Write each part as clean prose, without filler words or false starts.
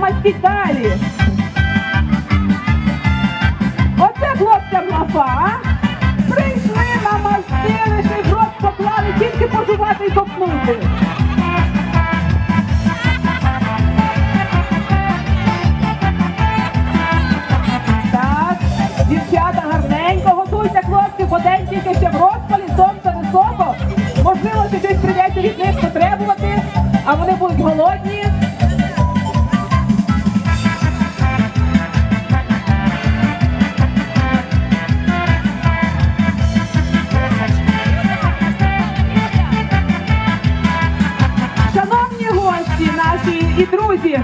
намастіть далі. Оце хлопцям лафа, а? Прийшли, намастили, ще й в рот поклали, тільки пожувати і копнути. Так, дівчата, гарненько готуйте, хлопці, бо день тільки ще в розпалі, сонце високо. Можливо, що щось прийдеться від них потребувати, а вони будуть голодні. Шановні гості наші і друзі,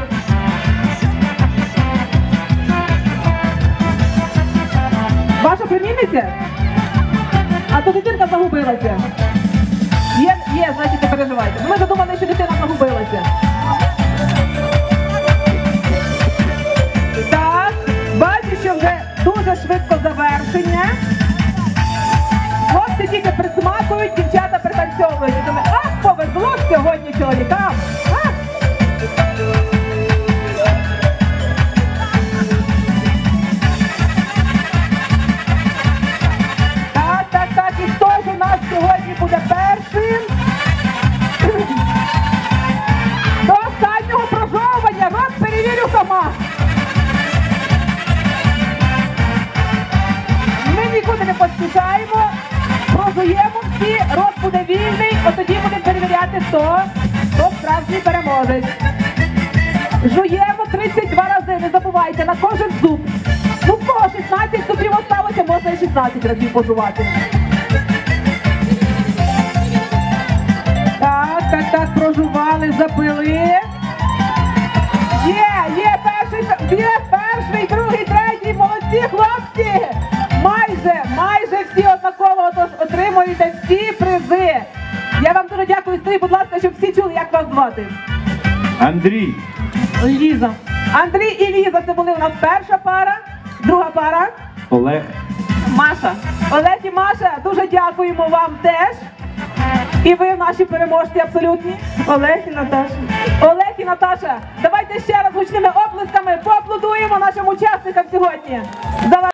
ваша племінниця? А то дитинка загубилася. Є, значить, не переживайте. Ми задумали, що дитина загубилася. Так, бачу, що вже дуже швидко завершення. Хлопці тільки присмакують, дівчата пританцьовують. І думаю, ах, повезло сьогодні чоловікам. Ах! Так, і хто ж у нас сьогодні буде першим? До останнього прожовування рот перевірю сама. Ми нікуди не поспішаємо, прожуємо всі, рот буде вільний, от тоді будемо перевіряти, хто справжній переможець. Жуємо 32 рази, не забувайте, на кожен зуб. Ну в кого 16 зубів осталося, можна і 16 разів пожувати. Так, прожували, запили. Є перший, другий, третій, молодці, хлопці! Майже всі однаково отримуєте всі призи. Я вам дуже дякую, скажіть, будь ласка, щоб всі чули, як вас звати. Андрій. Ліза. Андрій і Ліза, це були у нас перша пара, друга пара. Олег. Маша. Олег і Маша, дуже дякуємо вам теж. І ви наші переможці абсолютні. Олег і Наташа. Олег і Наташа, давайте ще раз гучними оплесками поаплодуємо нашим учасникам сьогодні.